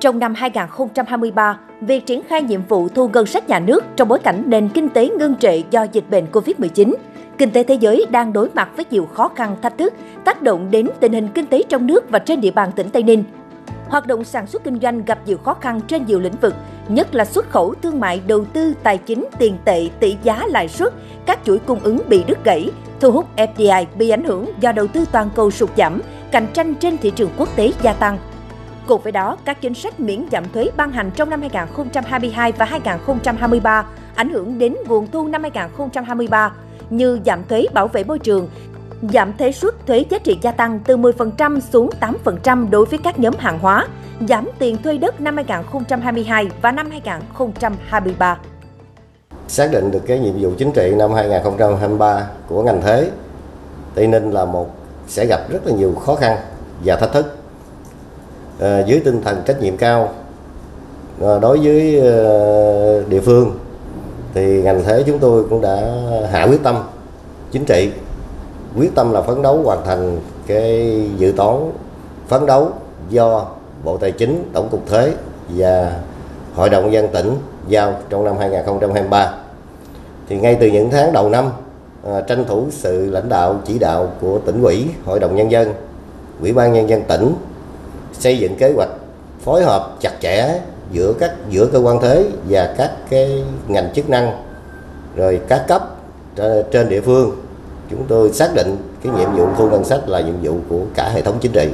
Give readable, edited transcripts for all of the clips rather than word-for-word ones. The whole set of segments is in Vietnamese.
Trong năm 2023, việc triển khai nhiệm vụ thu ngân sách nhà nước trong bối cảnh nền kinh tế ngưng trệ do dịch bệnh Covid-19, kinh tế thế giới đang đối mặt với nhiều khó khăn, thách thức, tác động đến tình hình kinh tế trong nước và trên địa bàn tỉnh Tây Ninh. Hoạt động sản xuất kinh doanh gặp nhiều khó khăn trên nhiều lĩnh vực, nhất là xuất khẩu, thương mại, đầu tư, tài chính, tiền tệ, tỷ giá, lãi suất, các chuỗi cung ứng bị đứt gãy, thu hút FDI bị ảnh hưởng do đầu tư toàn cầu sụt giảm, cạnh tranh trên thị trường quốc tế gia tăng. Cùng với đó, các chính sách miễn giảm thuế ban hành trong năm 2022 và 2023 ảnh hưởng đến nguồn thu năm 2023 như giảm thuế bảo vệ môi trường, giảm thuế suất thuế giá trị gia tăng từ 10% xuống 8% đối với các nhóm hàng hóa, giảm tiền thuê đất năm 2022 và năm 2023. Xác định được cái nhiệm vụ chính trị năm 2023 của ngành thuế, Tây Ninh sẽ gặp rất là nhiều khó khăn và thách thức. Dưới tinh thần trách nhiệm cao đối với địa phương thì ngành thuế chúng tôi cũng đã hạ quyết tâm chính trị, quyết tâm là phấn đấu hoàn thành cái dự toán phấn đấu do Bộ Tài chính, Tổng cục Thuế và Hội đồng nhân dân tỉnh giao trong năm 2023. Thì ngay từ những tháng đầu năm, tranh thủ sự lãnh đạo chỉ đạo của tỉnh ủy, Hội đồng nhân dân, Ủy ban nhân dân tỉnh xây dựng kế hoạch phối hợp chặt chẽ giữa cơ quan thuế và các cái ngành chức năng rồi các cấp trên địa phương. Chúng tôi xác định cái nhiệm vụ thu ngân sách là nhiệm vụ của cả hệ thống chính trị,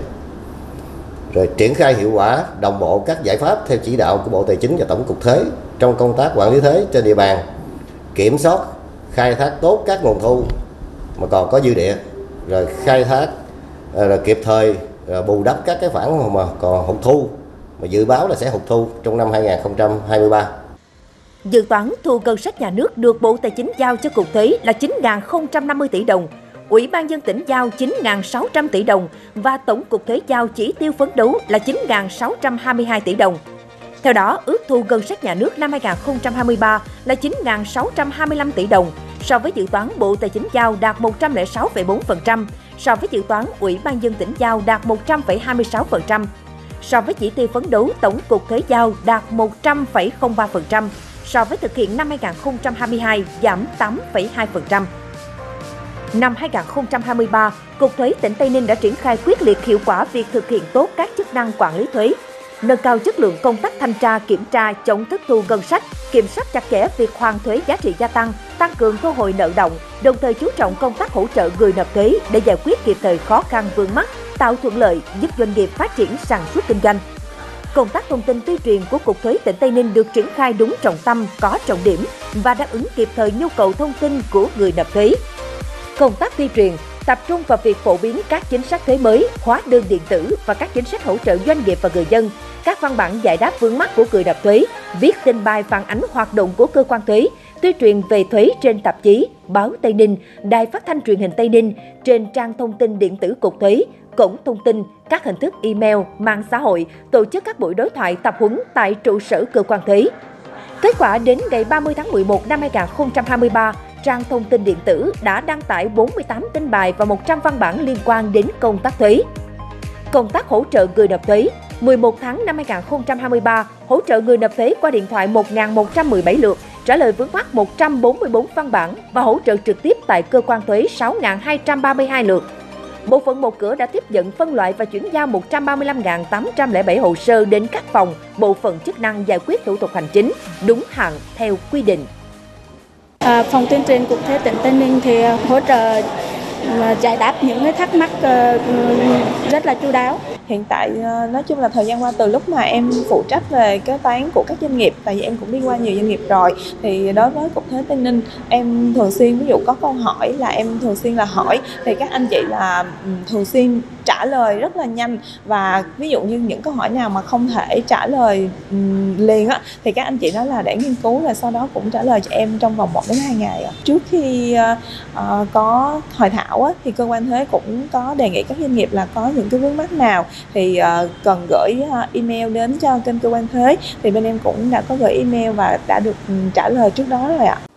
rồi triển khai hiệu quả đồng bộ các giải pháp theo chỉ đạo của Bộ Tài chính và Tổng cục Thuế trong công tác quản lý thuế trên địa bàn, kiểm soát khai thác tốt các nguồn thu mà còn có dư địa, rồi khai thác rồi kịp thời bù đắp các cái khoản mà còn hụt thu mà dự báo là sẽ hụt thu trong năm 2023. Dự toán thu ngân sách nhà nước được Bộ Tài chính giao cho Cục Thuế là 9.050 tỷ đồng, Ủy ban nhân dân tỉnh giao 9.600 tỷ đồng và Tổng cục Thuế giao chỉ tiêu phấn đấu là 9.622 tỷ đồng. Theo đó, ước thu ngân sách nhà nước năm 2023 là 9.625 tỷ đồng, so với dự toán Bộ Tài chính giao đạt 106,4%, so với dự toán Ủy ban nhân dân tỉnh giao đạt 100,26%, so với chỉ tiêu phấn đấu Tổng cục Thuế giao đạt 100,03%, so với thực hiện năm 2022 giảm 8,2%. Năm 2023, Cục Thuế tỉnh Tây Ninh đã triển khai quyết liệt hiệu quả việc thực hiện tốt các chức năng quản lý thuế, nâng cao chất lượng công tác thanh tra, kiểm tra, chống thất thu ngân sách, kiểm soát chặt chẽ việc hoàn thuế giá trị gia tăng cường thu hồi nợ động, đồng thời chú trọng công tác hỗ trợ người nộp thuế để giải quyết kịp thời khó khăn vướng mắc, tạo thuận lợi giúp doanh nghiệp phát triển sản xuất kinh doanh. Công tác thông tin tuyên truyền của Cục Thuế tỉnh Tây Ninh được triển khai đúng trọng tâm, có trọng điểm và đáp ứng kịp thời nhu cầu thông tin của người nộp thuế. Công tác tuyên truyền tập trung vào việc phổ biến các chính sách thuế mới, hóa đơn điện tử và các chính sách hỗ trợ doanh nghiệp và người dân, các văn bản giải đáp vướng mắc của người nộp thuế, viết tin bài phản ánh hoạt động của cơ quan thuế, tuyên truyền về thuế trên tạp chí, báo Tây Ninh, đài phát thanh truyền hình Tây Ninh, trên trang thông tin điện tử Cục Thuế, cổng thông tin, các hình thức email, mạng xã hội, tổ chức các buổi đối thoại tập huấn tại trụ sở cơ quan thuế. Kết quả đến ngày 30 tháng 11 năm 2023, trang thông tin điện tử đã đăng tải 48 tin bài và 100 văn bản liên quan đến công tác thuế. Công tác hỗ trợ người nộp thuế, 11 tháng năm 2023, hỗ trợ người nộp thuế qua điện thoại 1.117 lượt, trả lời vướng mắc 144 văn bản và hỗ trợ trực tiếp tại cơ quan thuế 6.232 lượt. Bộ phận một cửa đã tiếp nhận, phân loại và chuyển giao 135.807 hồ sơ đến các phòng, bộ phận chức năng giải quyết thủ tục hành chính đúng hạn theo quy định. Phòng tuyên truyền Cục Thuế tỉnh Tây Ninh thì hỗ trợ giải đáp những cái thắc mắc rất là chu đáo. Hiện tại nói chung là thời gian qua, từ lúc mà em phụ trách về kế toán của các doanh nghiệp, tại vì em cũng đi qua nhiều doanh nghiệp rồi, thì đối với Cục Thuế Tây Ninh em thường xuyên, ví dụ có câu hỏi là em thường xuyên là hỏi, thì các anh chị là thường xuyên trả lời rất là nhanh, và ví dụ như những câu hỏi nào mà không thể trả lời liền á thì các anh chị nói là để nghiên cứu, rồi sau đó cũng trả lời cho em trong vòng 1 đến 2 ngày. Trước khi có hội thảo á, thì cơ quan thuế cũng có đề nghị các doanh nghiệp là có những cái vướng mắc nào thì cần gửi email đến cho kênh cơ quan thuế, thì bên em cũng đã có gửi email và đã được trả lời trước đó rồi ạ.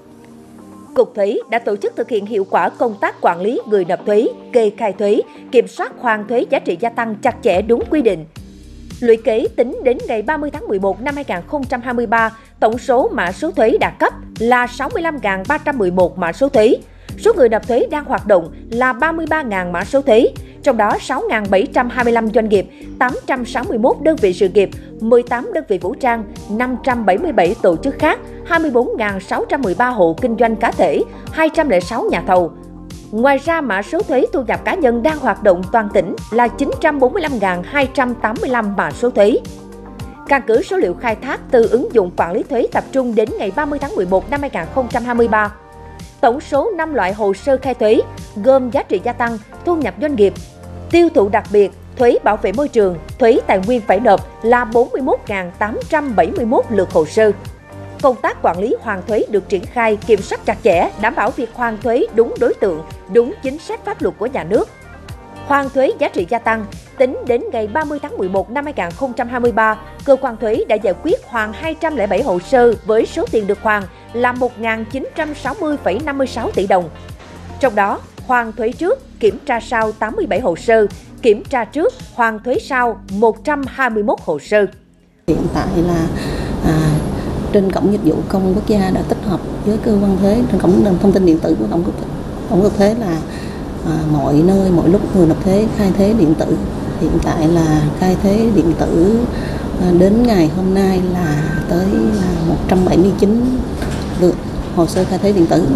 Cục Thuế đã tổ chức thực hiện hiệu quả công tác quản lý người nộp thuế, kê khai thuế, kiểm soát hoàn thuế giá trị gia tăng chặt chẽ đúng quy định. Lũy kế tính đến ngày 30 tháng 11 năm 2023, tổng số mã số thuế đã cấp là 65.311 mã số thuế. Số người nộp thuế đang hoạt động là 33.000 mã số thuế, trong đó 6.725 doanh nghiệp, 861 đơn vị sự nghiệp, 18 đơn vị vũ trang, 577 tổ chức khác, 24.613 hộ kinh doanh cá thể, 206 nhà thầu. Ngoài ra, mã số thuế thu nhập cá nhân đang hoạt động toàn tỉnh là 945.285 mã số thuế. Căn cứ số liệu khai thác từ ứng dụng quản lý thuế tập trung đến ngày 30 tháng 11 năm 2023, tổng số 5 loại hồ sơ khai thuế gồm giá trị gia tăng, thu nhập doanh nghiệp, tiêu thụ đặc biệt, thuế bảo vệ môi trường, thuế tài nguyên phải nộp là 41.871 lượt hồ sơ. Công tác quản lý hoàn thuế được triển khai kiểm soát chặt chẽ, đảm bảo việc hoàn thuế đúng đối tượng, đúng chính sách pháp luật của nhà nước. Hoàn thuế giá trị gia tăng, tính đến ngày 30 tháng 11 năm 2023, cơ quan thuế đã giải quyết hoàn 207 hồ sơ với số tiền được hoàn là 1.960,56 tỷ đồng. Trong đó, hoàn thuế trước, kiểm tra sau 87 hồ sơ, kiểm tra trước, hoàn thuế sau 121 hồ sơ. Hiện tại là trên cổng dịch vụ công quốc gia đã tích hợp với cơ quan thuế trên cổng thông tin điện tử của tổng cục thuế là mọi nơi mọi lúc người nộp thuế khai thuế điện tử. Hiện tại là khai thuế điện tử đến ngày hôm nay là tới 179 lượt hồ sơ khai thuế điện tử.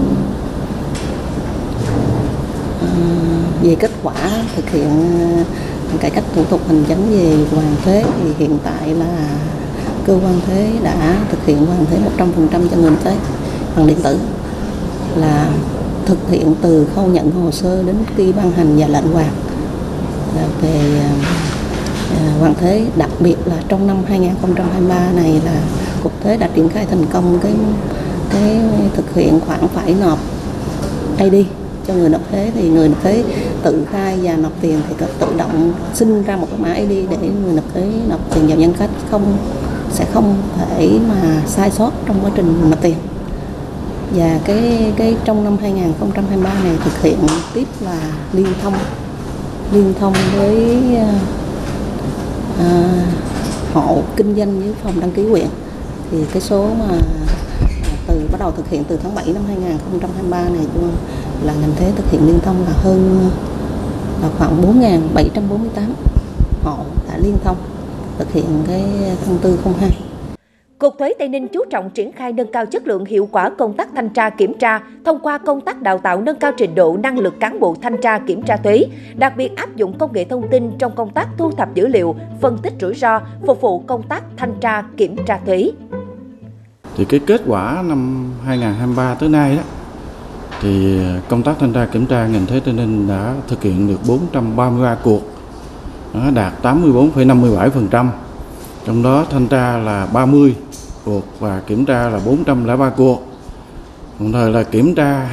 Về kết quả thực hiện cải cách thủ tục hành chính về hoàn thuế thì hiện tại là cơ quan thuế đã thực hiện hoàn thuế 100% cho người nộp thuế bằng điện tử, là thực hiện từ khâu nhận hồ sơ đến khi ban hành và lệnh hoàn về hoàn thuế. Đặc biệt là trong năm 2023 này là Cục Thuế đã triển khai thành công cái thực hiện khoản phải nộp ID cho người nộp thuế, thì người nộp thuế tự khai và nộp tiền thì tự động sinh ra một cái mã ID để người nộp thuế nộp tiền vào nhân cách, sẽ không thể mà sai sót trong quá trình nộp tiền. Và cái trong năm 2023 này thực hiện tiếp là liên thông với hộ kinh doanh với phòng đăng ký huyện. Thì cái số mà bắt đầu thực hiện từ tháng 7 năm 2023 này là ngành thuế thực hiện liên thông là khoảng 4.748 hộ đã liên thông thực hiện cái thông tư 02. Cục Thuế Tây Ninh chú trọng triển khai nâng cao chất lượng hiệu quả công tác thanh tra kiểm tra thông qua công tác đào tạo nâng cao trình độ năng lực cán bộ thanh tra kiểm tra thuế, đặc biệt áp dụng công nghệ thông tin trong công tác thu thập dữ liệu, phân tích rủi ro, phục vụ công tác thanh tra kiểm tra thuế. Thì cái kết quả năm 2023 tới nay đó, thì công tác thanh tra kiểm tra ngành thuế Tây Ninh đã thực hiện được 433 cuộc, đạt 84,57%. Trong đó thanh tra là 30 cuộc và kiểm tra là 403 cuộc. Đồng thời là kiểm tra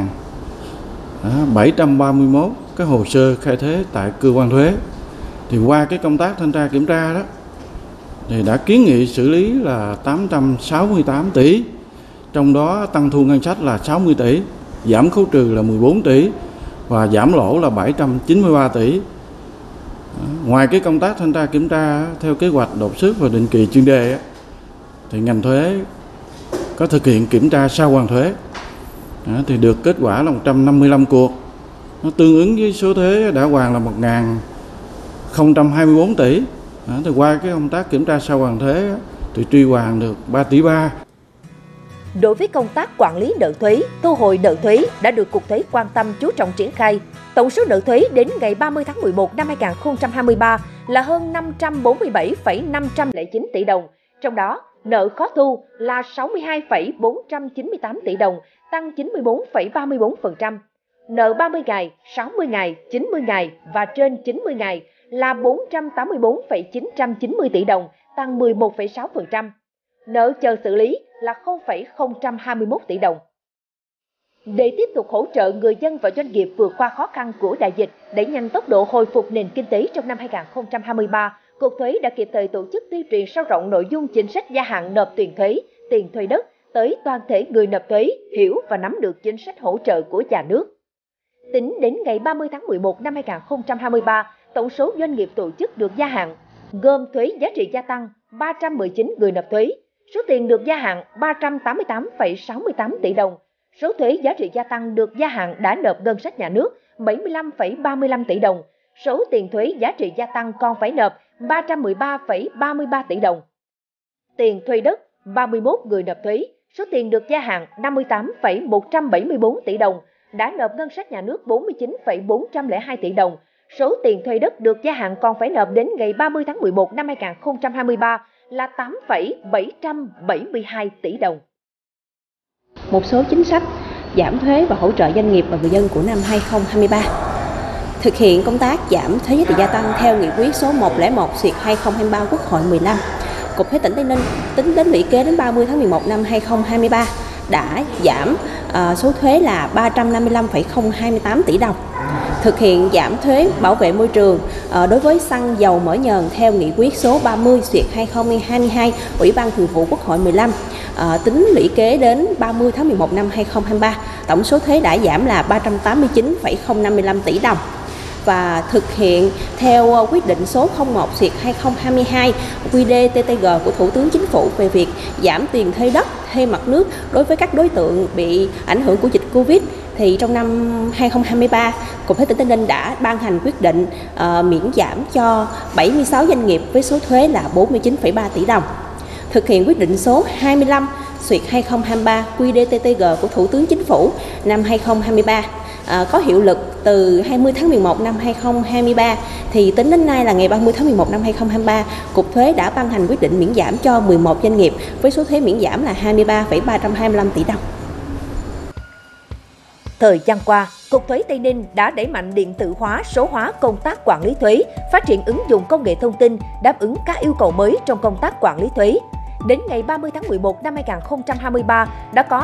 2.731 cái hồ sơ khai thuế tại cơ quan thuế. Thì qua cái công tác thanh tra kiểm tra đó thì đã kiến nghị xử lý là 868 tỷ, trong đó tăng thu ngân sách là 60 tỷ, giảm khấu trừ là 14 tỷ và giảm lỗ là 793 tỷ. Ngoài cái công tác thanh tra kiểm tra theo kế hoạch đột xuất và định kỳ chuyên đề thì ngành thuế có thực hiện kiểm tra sau hoàn thuế thì được kết quả là 155 cuộc, nó tương ứng với số thuế đã hoàn là 1.024 tỷ. Thì qua cái công tác kiểm tra sau hoàn thuế thì truy hoàn được 3 tỷ 3. Đối với công tác quản lý nợ thuế, thu hồi nợ thuế đã được Cục Thuế quan tâm chú trọng triển khai. Tổng số nợ thuế đến ngày 30 tháng 11 năm 2023 là hơn 547,509 tỷ đồng. Trong đó, nợ khó thu là 62,498 tỷ đồng, tăng 94,34%. Nợ 30 ngày, 60 ngày, 90 ngày và trên 90 ngày là 484,990 tỷ đồng, tăng 11,6%. Nợ chờ xử lý là 0,021 tỷ đồng. Để tiếp tục hỗ trợ người dân và doanh nghiệp vượt qua khó khăn của đại dịch, đẩy nhanh tốc độ hồi phục nền kinh tế trong năm 2023, Cục Thuế đã kịp thời tổ chức tuyên truyền sâu rộng nội dung chính sách gia hạn nộp tiền thuế, tiền thuê đất tới toàn thể người nộp thuế hiểu và nắm được chính sách hỗ trợ của nhà nước. Tính đến ngày 30 tháng 11 năm 2023, tổng số doanh nghiệp tổ chức được gia hạn gồm thuế giá trị gia tăng 319 người nộp thuế, số tiền được gia hạn 388,68 tỷ đồng, số thuế giá trị gia tăng được gia hạn đã nộp ngân sách nhà nước 75,35 tỷ đồng, số tiền thuế giá trị gia tăng còn phải nộp 313,33 tỷ đồng. Tiền thuê đất 31 người nộp thuế, số tiền được gia hạn 58,174 tỷ đồng, đã nộp ngân sách nhà nước 49,402 tỷ đồng. Số tiền thuê đất được gia hạn còn phải nộp đến ngày 30 tháng 11 năm 2023 là 8,772 tỷ đồng. Một số chính sách giảm thuế và hỗ trợ doanh nghiệp và người dân của năm 2023. Thực hiện công tác giảm thuế giá trị gia tăng theo nghị quyết số 101/2023 Quốc hội 15. Cục Thuế tỉnh Tây Ninh tính đến lũy kế đến 30 tháng 11 năm 2023 đã giảm số thuế là 355,028 tỷ đồng. Thực hiện giảm thuế bảo vệ môi trường đối với xăng dầu mỡ nhờn theo nghị quyết số 30/2022 Ủy ban Thường vụ Quốc hội 15. Tính lũy kế đến 30 tháng 11 năm 2023, tổng số thuế đã giảm là 389,055 tỷ đồng. Và thực hiện theo quyết định số 01/2022 QĐ-TTG của Thủ tướng Chính phủ về việc giảm tiền thuê đất, thuê mặt nước đối với các đối tượng bị ảnh hưởng của dịch Covid, thì trong năm 2023, Cục Thuế tỉnh Tây Ninh đã ban hành quyết định miễn giảm cho 76 doanh nghiệp với số thuế là 49,3 tỷ đồng. Thực hiện quyết định số 25/2023 QĐ-TTG của Thủ tướng Chính phủ năm 2023 có hiệu lực từ 20 tháng 11 năm 2023, thì tính đến nay là ngày 30 tháng 11 năm 2023, Cục Thuế đã ban hành quyết định miễn giảm cho 11 doanh nghiệp với số thuế miễn giảm là 23,325 tỷ đồng. Thời gian qua, Cục Thuế Tây Ninh đã đẩy mạnh điện tử hóa, số hóa công tác quản lý thuế, phát triển ứng dụng công nghệ thông tin, đáp ứng các yêu cầu mới trong công tác quản lý thuế. Đến ngày 30 tháng 11 năm 2023, đã có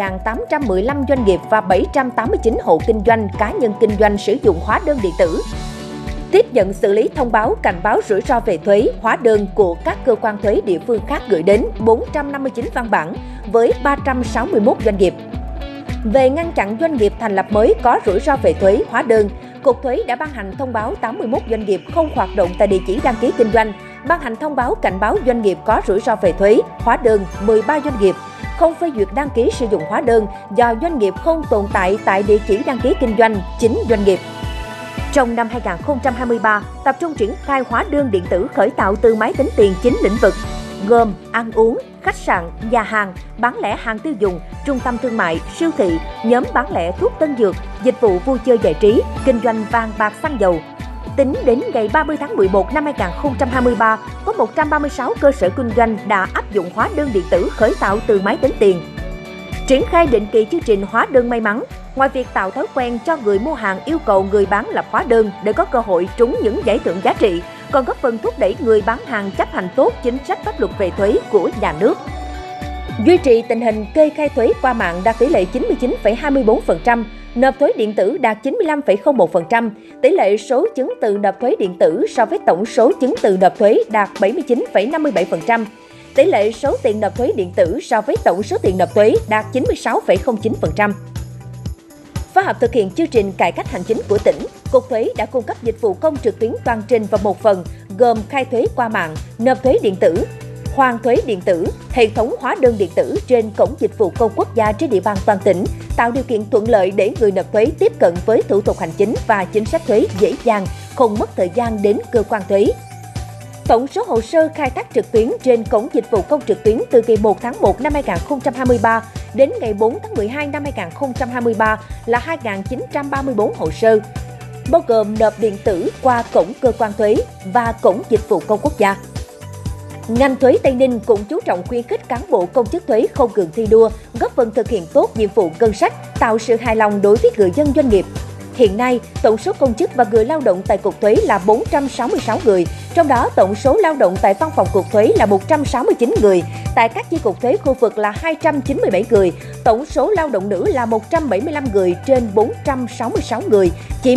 5.815 doanh nghiệp và 789 hộ kinh doanh, cá nhân kinh doanh sử dụng hóa đơn điện tử. Tiếp nhận xử lý thông báo cảnh báo rủi ro về thuế, hóa đơn của các cơ quan thuế địa phương khác gửi đến 459 văn bản với 361 doanh nghiệp. Về ngăn chặn doanh nghiệp thành lập mới có rủi ro về thuế, hóa đơn, Cục Thuế đã ban hành thông báo 81 doanh nghiệp không hoạt động tại địa chỉ đăng ký kinh doanh, ban hành thông báo cảnh báo doanh nghiệp có rủi ro về thuế, hóa đơn 13 doanh nghiệp, không phê duyệt đăng ký sử dụng hóa đơn do doanh nghiệp không tồn tại địa chỉ đăng ký kinh doanh 9 doanh nghiệp. Trong năm 2023, tập trung triển khai hóa đơn điện tử khởi tạo từ máy tính tiền 9 lĩnh vực, gồm ăn uống, khách sạn, nhà hàng, bán lẻ hàng tiêu dùng, trung tâm thương mại, siêu thị, nhóm bán lẻ thuốc tân dược, dịch vụ vui chơi giải trí, kinh doanh vàng bạc xăng dầu. Tính đến ngày 30 tháng 11 năm 2023, có 136 cơ sở kinh doanh đã áp dụng hóa đơn điện tử khởi tạo từ máy tính tiền. Triển khai định kỳ chương trình hóa đơn may mắn, ngoài việc tạo thói quen cho người mua hàng yêu cầu người bán lập hóa đơn để có cơ hội trúng những giải thưởng giá trị, còn góp phần thúc đẩy người bán hàng chấp hành tốt chính sách pháp luật về thuế của nhà nước. Duy trì tình hình kê khai thuế qua mạng đạt tỷ lệ 99,24%, nộp thuế điện tử đạt 95,01%, tỷ lệ số chứng từ nộp thuế điện tử so với tổng số chứng từ nộp thuế đạt 79,57%, tỷ lệ số tiền nộp thuế điện tử so với tổng số tiền nộp thuế đạt 96,09%. Phối hợp thực hiện chương trình cải cách hành chính của tỉnh, Cục Thuế đã cung cấp dịch vụ công trực tuyến toàn trình và một phần gồm khai thuế qua mạng, nộp thuế điện tử, hoàn thuế điện tử, hệ thống hóa đơn điện tử trên cổng dịch vụ công quốc gia trên địa bàn toàn tỉnh, tạo điều kiện thuận lợi để người nộp thuế tiếp cận với thủ tục hành chính và chính sách thuế dễ dàng, không mất thời gian đến cơ quan thuế. Tổng số hồ sơ khai thác trực tuyến trên cổng dịch vụ công trực tuyến từ ngày 1 tháng 1 năm 2023 đến ngày 4 tháng 12 năm 2023 là 2.934 hồ sơ, bao gồm nộp điện tử qua cổng cơ quan thuế và cổng dịch vụ công quốc gia. Ngành thuế Tây Ninh cũng chú trọng khuyến khích cán bộ công chức thuế không ngừng thi đua, góp phần thực hiện tốt nhiệm vụ ngân sách, tạo sự hài lòng đối với người dân doanh nghiệp. Hiện nay, tổng số công chức và người lao động tại Cục Thuế là 466 người, trong đó tổng số lao động tại Văn phòng Cục Thuế là 169 người, tại các chi cục thuế khu vực là 297 người, tổng số lao động nữ là 175 người trên 466 người, chiếm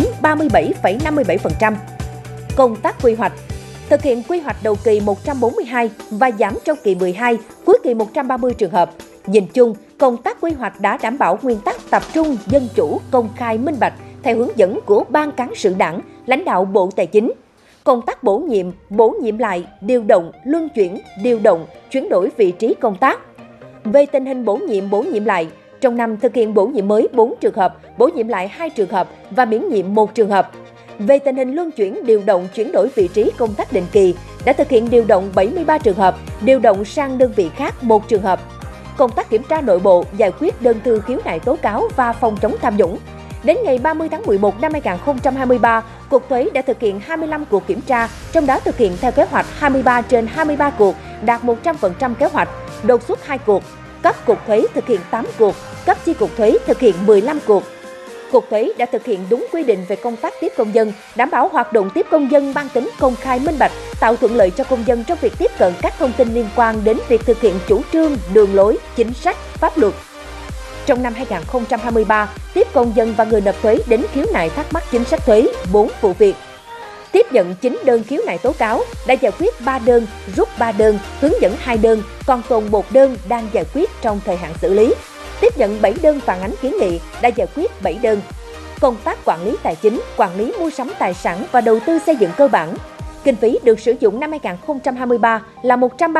37,57%. Công tác quy hoạch. Thực hiện quy hoạch đầu kỳ 142 và giảm trong kỳ 12, cuối kỳ 130 trường hợp. Nhìn chung, công tác quy hoạch đã đảm bảo nguyên tắc tập trung, dân chủ, công khai, minh bạch theo hướng dẫn của Ban Cán sự Đảng, lãnh đạo Bộ Tài chính. Công tác bổ nhiệm lại, điều động, luân chuyển, điều động, chuyển đổi vị trí công tác. Về tình hình bổ nhiệm lại, trong năm thực hiện bổ nhiệm mới 4 trường hợp, bổ nhiệm lại 2 trường hợp và miễn nhiệm 1 trường hợp. Về tình hình luân chuyển, điều động, chuyển đổi vị trí công tác định kỳ, đã thực hiện điều động 73 trường hợp, điều động sang đơn vị khác 1 trường hợp. Công tác kiểm tra nội bộ, giải quyết đơn thư khiếu nại tố cáo và phòng chống tham nhũng. Đến ngày 30 tháng 11 năm 2023, Cục Thuế đã thực hiện 25 cuộc kiểm tra, trong đó thực hiện theo kế hoạch 23 trên 23 cuộc, đạt 100% kế hoạch, đột xuất 2 cuộc. Cấp Cục Thuế thực hiện 8 cuộc, cấp chi cục thuế thực hiện 15 cuộc. Cục Thuế đã thực hiện đúng quy định về công tác tiếp công dân, đảm bảo hoạt động tiếp công dân mang tính công khai minh bạch, tạo thuận lợi cho công dân trong việc tiếp cận các thông tin liên quan đến việc thực hiện chủ trương, đường lối, chính sách, pháp luật. Trong năm 2023, tiếp công dân và người nộp thuế đến khiếu nại thắc mắc chính sách thuế 4 vụ việc. Tiếp nhận 9 đơn khiếu nại tố cáo, đã giải quyết 3 đơn, rút 3 đơn, hướng dẫn 2 đơn, còn tồn 1 đơn đang giải quyết trong thời hạn xử lý. Tiếp nhận 7 đơn phản ánh kiến nghị, đã giải quyết 7 đơn. Công tác quản lý tài chính, quản lý mua sắm tài sản và đầu tư xây dựng cơ bản. Kinh phí được sử dụng năm 2023 là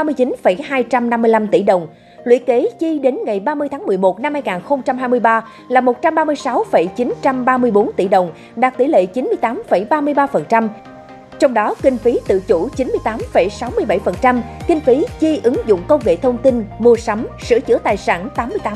139,255 tỷ đồng. Lũy kế chi đến ngày 30 tháng 11 năm 2023 là 136,934 tỷ đồng, đạt tỷ lệ 98,33%. Trong đó, kinh phí tự chủ 98,67%, kinh phí chi ứng dụng công nghệ thông tin, mua sắm, sửa chữa tài sản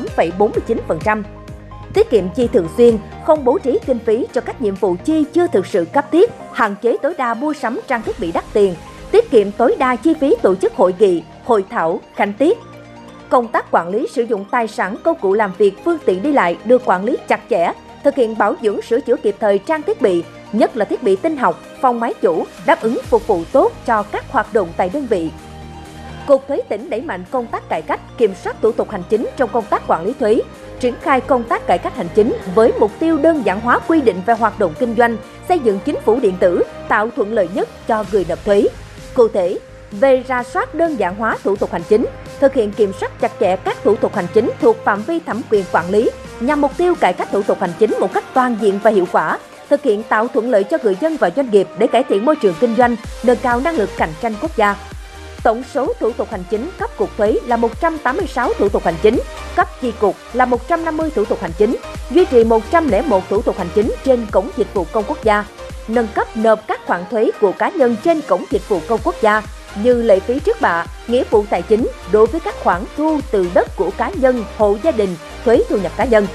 88,49%. Tiết kiệm chi thường xuyên, không bố trí kinh phí cho các nhiệm vụ chi chưa thực sự cấp thiết, hạn chế tối đa mua sắm trang thiết bị đắt tiền, tiết kiệm tối đa chi phí tổ chức hội nghị, hội thảo, khánh tiết. Công tác quản lý sử dụng tài sản, công cụ làm việc, phương tiện đi lại được quản lý chặt chẽ, thực hiện bảo dưỡng sửa chữa kịp thời trang thiết bị, nhất là thiết bị tin học, phòng máy chủ, đáp ứng phục vụ tốt cho các hoạt động tại đơn vị. Cục Thuế tỉnh đẩy mạnh công tác cải cách, kiểm soát thủ tục hành chính trong công tác quản lý thuế, triển khai công tác cải cách hành chính với mục tiêu đơn giản hóa quy định về hoạt động kinh doanh, xây dựng chính phủ điện tử, tạo thuận lợi nhất cho người nộp thuế. Cụ thể, về rà soát đơn giản hóa thủ tục hành chính, thực hiện kiểm soát chặt chẽ các thủ tục hành chính thuộc phạm vi thẩm quyền quản lý, nhằm mục tiêu cải cách thủ tục hành chính một cách toàn diện và hiệu quả, thực hiện tạo thuận lợi cho người dân và doanh nghiệp để cải thiện môi trường kinh doanh, nâng cao năng lực cạnh tranh quốc gia. Tổng số thủ tục hành chính cấp Cục Thuế là 186 thủ tục hành chính, cấp chi cục là 150 thủ tục hành chính, duy trì 101 thủ tục hành chính trên Cổng Dịch vụ Công Quốc gia, nâng cấp nộp các khoản thuế của cá nhân trên Cổng Dịch vụ Công Quốc gia như lệ phí trước bạ, nghĩa vụ tài chính đối với các khoản thu từ đất của cá nhân, hộ gia đình, thuế thu nhập cá nhân.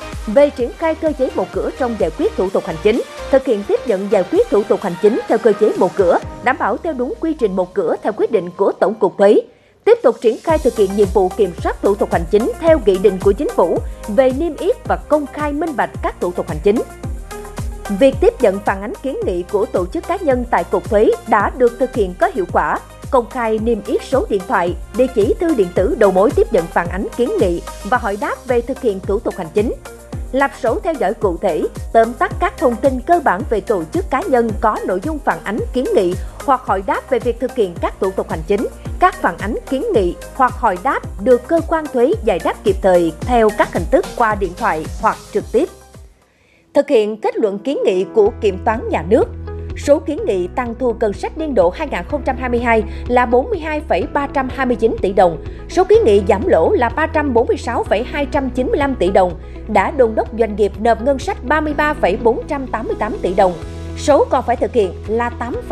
Về triển khai cơ chế một cửa trong giải quyết thủ tục hành chính, thực hiện tiếp nhận giải quyết thủ tục hành chính theo cơ chế một cửa, đảm bảo theo đúng quy trình một cửa theo quyết định của Tổng cục Thuế. Tiếp tục triển khai thực hiện nhiệm vụ kiểm soát thủ tục hành chính theo nghị định của Chính phủ về niêm yết và công khai minh bạch các thủ tục hành chính. Việc tiếp nhận phản ánh kiến nghị của tổ chức cá nhân tại Cục Thuế đã được thực hiện có hiệu quả, công khai niêm yết số điện thoại, địa chỉ thư điện tử đầu mối tiếp nhận phản ánh kiến nghị và hỏi đáp về thực hiện thủ tục hành chính. Lập sổ theo dõi cụ thể, tóm tắt các thông tin cơ bản về tổ chức cá nhân có nội dung phản ánh kiến nghị hoặc hỏi đáp về việc thực hiện các thủ tục hành chính. Các phản ánh kiến nghị hoặc hỏi đáp được cơ quan thuế giải đáp kịp thời theo các hình thức qua điện thoại hoặc trực tiếp. Thực hiện kết luận kiến nghị của Kiểm toán Nhà nước, số kiến nghị tăng thu ngân sách niên độ 2022 là 42,329 tỷ đồng, số kiến nghị giảm lỗ là 346,295 tỷ đồng, đã đôn đốc doanh nghiệp nộp ngân sách 33,488 tỷ đồng, số còn phải thực hiện là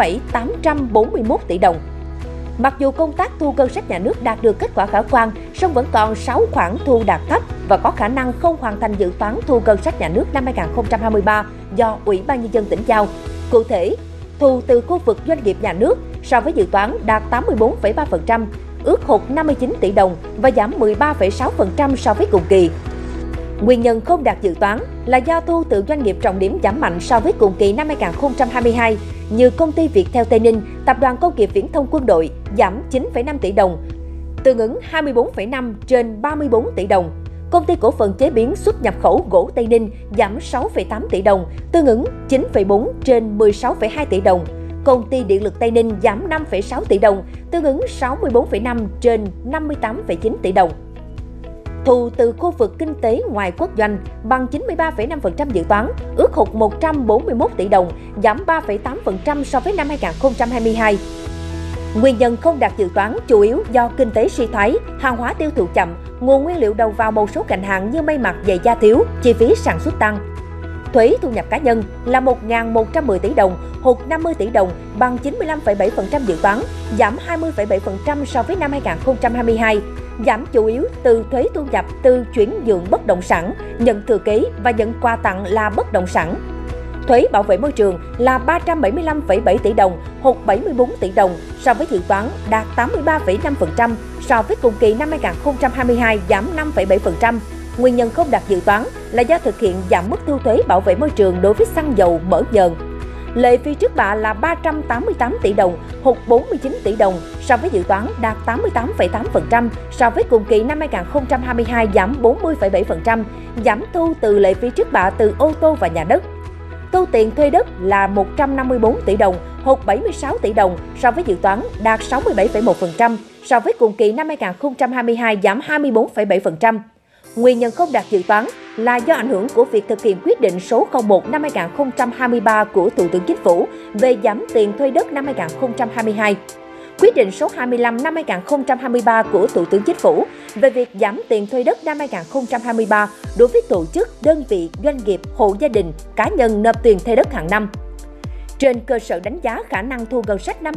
8,841 tỷ đồng. Mặc dù công tác thu ngân sách nhà nước đạt được kết quả khả quan, song vẫn còn 6 khoản thu đạt thấp và có khả năng không hoàn thành dự toán thu ngân sách nhà nước năm 2023 do Ủy ban Nhân dân tỉnh giao. Cụ thể, thu từ khu vực doanh nghiệp nhà nước so với dự toán đạt 84,3%, ước hụt 59 tỷ đồng và giảm 13,6% so với cùng kỳ. Nguyên nhân không đạt dự toán là do thu từ doanh nghiệp trọng điểm giảm mạnh so với cùng kỳ năm 2022 như Công ty Viettel Tây Ninh, Tập đoàn Công nghiệp Viễn thông Quân đội giảm 9,5 tỷ đồng, tương ứng 24,5 trên 34 tỷ đồng. Công ty Cổ phần Chế biến xuất nhập khẩu gỗ Tây Ninh giảm 6,8 tỷ đồng, tương ứng 9,4 trên 16,2 tỷ đồng. Công ty Điện lực Tây Ninh giảm 5,6 tỷ đồng, tương ứng 64,5 trên 58,9 tỷ đồng. Thu từ khu vực kinh tế ngoài quốc doanh bằng 93,5% dự toán, ước hụt 141 tỷ đồng, giảm 3,8% so với năm 2022. Nguyên nhân không đạt dự toán chủ yếu do kinh tế suy thoái, hàng hóa tiêu thụ chậm, nguồn nguyên liệu đầu vào một số ngành hàng như may mặc, giày da thiếu, chi phí sản xuất tăng. Thuế thu nhập cá nhân là 1.110 tỷ đồng, hụt 50 tỷ đồng, bằng 95,7% dự toán, giảm 20,7% so với năm 2022. Giảm chủ yếu từ thuế thu nhập từ chuyển nhượng bất động sản, nhận thừa kế và nhận quà tặng là bất động sản. Thuế bảo vệ môi trường là 375,7 tỷ đồng, hụt 74 tỷ đồng, so với dự toán đạt 83,5%, so với cùng kỳ năm 2022 giảm 5,7%. Nguyên nhân không đạt dự toán là do thực hiện giảm mức thu thuế bảo vệ môi trường đối với xăng dầu, mỡ nhờn. Lệ phí trước bạ là 388 tỷ đồng, hụt 49 tỷ đồng, so với dự toán đạt 88,8%, so với cùng kỳ năm 2022 giảm 40,7%, giảm thu từ lệ phí trước bạ từ ô tô và nhà đất. Thu tiền thuê đất là 154 tỷ đồng, hụt 76 tỷ đồng, so với dự toán đạt 67,1%, so với cùng kỳ năm 2022 giảm 24,7%. Nguyên nhân không đạt dự toán là do ảnh hưởng của việc thực hiện quyết định số 01 năm 2023 của Thủ tướng Chính phủ về giảm tiền thuê đất năm 2022. Quyết định số 25 năm 2023 của Thủ tướng Chính phủ về việc giảm tiền thuê đất năm 2023 đối với tổ chức, đơn vị, doanh nghiệp, hộ gia đình, cá nhân nộp tiền thuê đất hàng năm. Trên cơ sở đánh giá khả năng thu ngân sách năm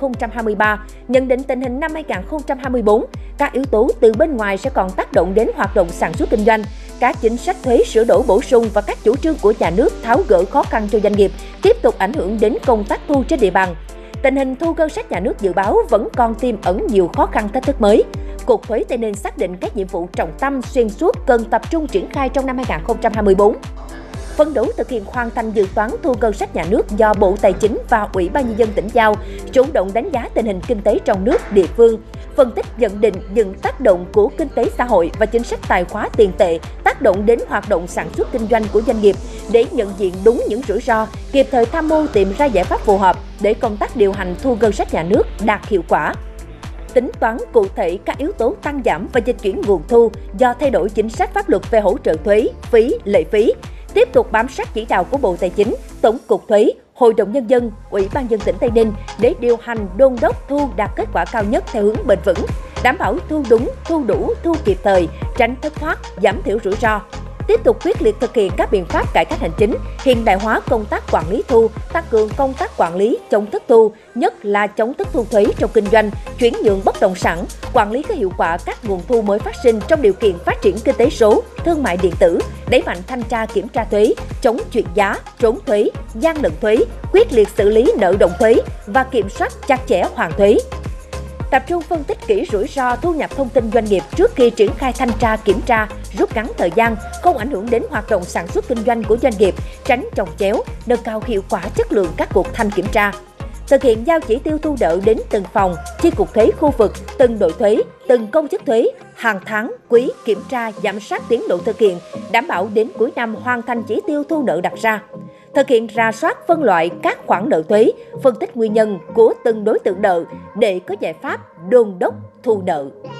2023, nhận định tình hình năm 2024, các yếu tố từ bên ngoài sẽ còn tác động đến hoạt động sản xuất kinh doanh, các chính sách thuế sửa đổi bổ sung và các chủ trương của nhà nước tháo gỡ khó khăn cho doanh nghiệp tiếp tục ảnh hưởng đến công tác thu trên địa bàn. Tình hình thu ngân sách nhà nước dự báo vẫn còn tiềm ẩn nhiều khó khăn thách thức mới. Cục Thuế Tây Ninh xác định các nhiệm vụ trọng tâm xuyên suốt cần tập trung triển khai trong năm 2024. Phấn đấu thực hiện hoàn thành dự toán thu ngân sách nhà nước do Bộ Tài chính và Ủy ban Nhân dân tỉnh giao, chủ động đánh giá tình hình kinh tế trong nước, địa phương, phân tích nhận định những tác động của kinh tế xã hội và chính sách tài khóa tiền tệ tác động đến hoạt động sản xuất kinh doanh của doanh nghiệp để nhận diện đúng những rủi ro, kịp thời tham mưu tìm ra giải pháp phù hợp để công tác điều hành thu ngân sách nhà nước đạt hiệu quả. Tính toán cụ thể các yếu tố tăng giảm và dịch chuyển nguồn thu do thay đổi chính sách pháp luật về hỗ trợ thuế, phí, lệ phí. Tiếp tục bám sát chỉ đạo của Bộ Tài chính, Tổng cục Thuế, Hội đồng Nhân dân, Ủy ban nhân dân tỉnh Tây Ninh để điều hành đôn đốc thu đạt kết quả cao nhất theo hướng bền vững, đảm bảo thu đúng, thu đủ, thu kịp thời, tránh thất thoát, giảm thiểu rủi ro. Tiếp tục quyết liệt thực hiện các biện pháp cải cách hành chính, hiện đại hóa công tác quản lý thu, tăng cường công tác quản lý chống thất thu, nhất là chống thất thu thuế trong kinh doanh, chuyển nhượng bất động sản, quản lý có hiệu quả các nguồn thu mới phát sinh trong điều kiện phát triển kinh tế số, thương mại điện tử, đẩy mạnh thanh tra kiểm tra thuế, chống chuyển giá, trốn thuế, gian lận thuế, quyết liệt xử lý nợ động thuế và kiểm soát chặt chẽ hoàn thuế. Tập trung phân tích kỹ rủi ro thu nhập thông tin doanh nghiệp trước khi triển khai thanh tra kiểm tra, rút ngắn thời gian, không ảnh hưởng đến hoạt động sản xuất kinh doanh của doanh nghiệp, tránh chồng chéo, nâng cao hiệu quả chất lượng các cuộc thanh kiểm tra. Thực hiện giao chỉ tiêu thu nợ đến từng phòng, chi cục thuế khu vực, từng đội thuế, từng công chức thuế, hàng tháng, quý kiểm tra giám sát tiến độ thực hiện, đảm bảo đến cuối năm hoàn thành chỉ tiêu thu nợ đặt ra. Thực hiện rà soát phân loại các khoản nợ thuế, phân tích nguyên nhân của từng đối tượng nợ để có giải pháp đôn đốc thu nợ.